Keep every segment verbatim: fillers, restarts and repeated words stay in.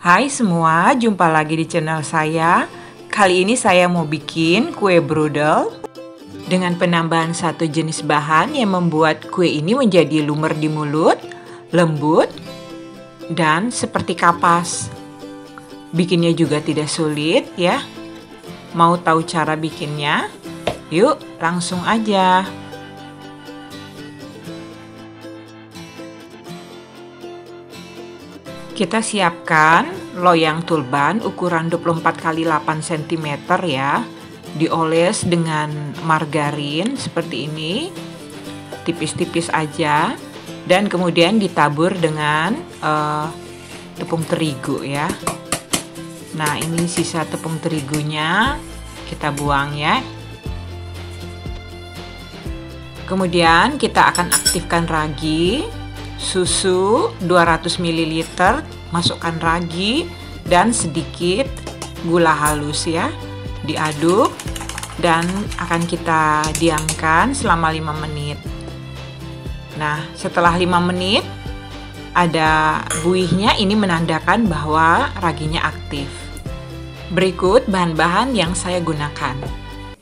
Hai semua, jumpa lagi di channel saya. Kali ini saya mau bikin kue brudel dengan penambahan satu jenis bahan yang membuat kue ini menjadi lumer di mulut, lembut, dan seperti kapas. Bikinnya juga tidak sulit ya. Mau tahu cara bikinnya? Yuk, langsung aja. Kita siapkan loyang tulban ukuran dua puluh empat kali delapan sentimeter ya. Dioles dengan margarin seperti ini. Tipis-tipis aja. Dan kemudian ditabur dengan uh, tepung terigu ya. Nah, ini sisa tepung terigunya. Kita buang ya. Kemudian kita akan aktifkan ragi. Susu dua ratus mililiter, masukkan ragi dan sedikit gula halus ya. Diaduk dan akan kita diamkan selama lima menit. Nah, setelah lima menit ada buihnya, ini menandakan bahwa raginya aktif. Berikut bahan-bahan yang saya gunakan.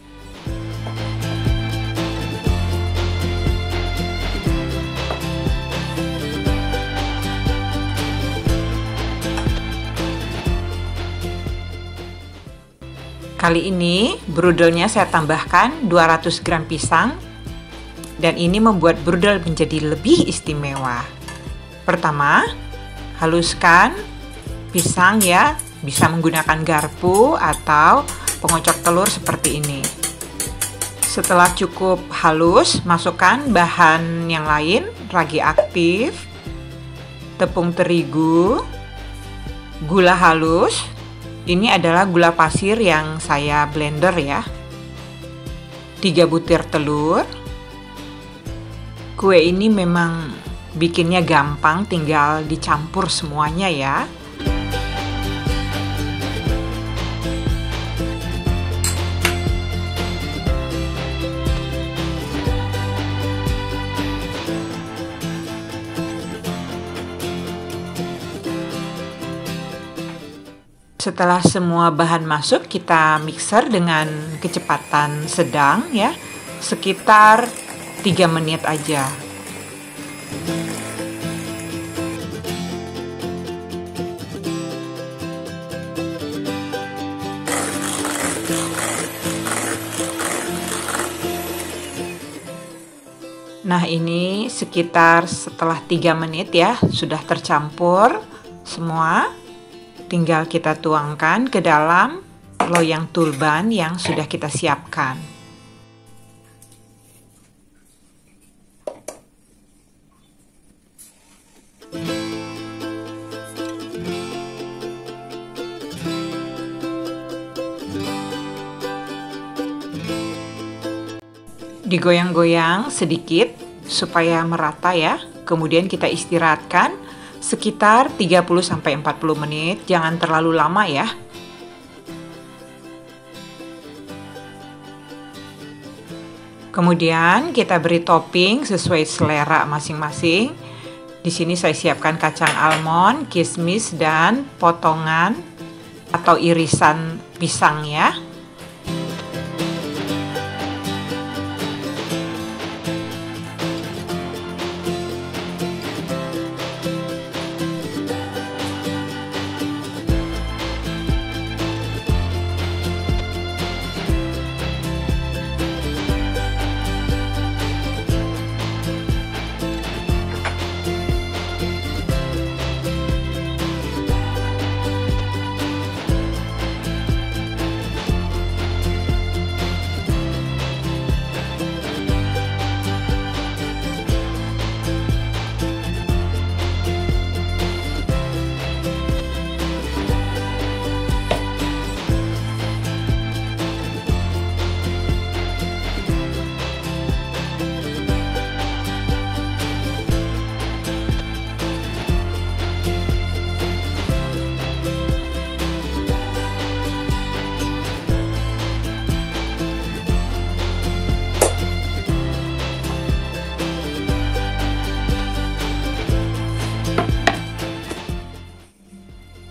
Kali ini brudelnya saya tambahkan dua ratus gram pisang dan ini membuat brudel menjadi lebih istimewa. Pertama, haluskan pisang ya, bisa menggunakan garpu atau pengocok telur seperti ini. Setelah cukup halus, masukkan bahan yang lain, ragi aktif, tepung terigu, gula halus. Ini adalah gula pasir yang saya blender ya. tiga butir telur. Kue ini memang bikinnya gampang, tinggal dicampur semuanya ya. Setelah semua bahan masuk, kita mixer dengan kecepatan sedang ya, sekitar tiga menit aja. Nah, ini sekitar setelah tiga menit ya, sudah tercampur semua. Tinggal kita tuangkan ke dalam loyang tulban yang sudah kita siapkan. Digoyang-goyang sedikit supaya merata ya. Kemudian kita istirahatkan sekitar tiga puluh sampai empat puluh menit, jangan terlalu lama ya. Kemudian kita beri topping sesuai selera masing-masing. Di sini saya siapkan kacang almond, kismis dan potongan atau irisan pisang ya.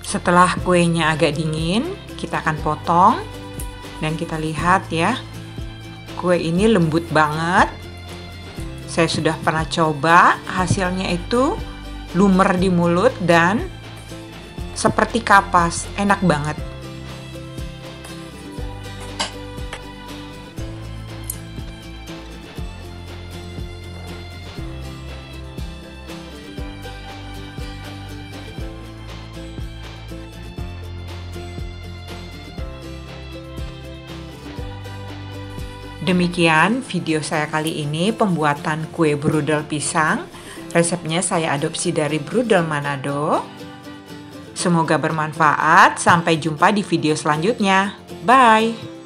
Setelah kuenya agak dingin, kita akan potong dan kita lihat ya, kue ini lembut banget. Saya sudah pernah coba, hasilnya itu lumer di mulut dan seperti kapas, enak banget. Demikian video saya kali ini, pembuatan kue brudel pisang. Resepnya saya adopsi dari Brudel Manado. Semoga bermanfaat. Sampai jumpa di video selanjutnya. Bye!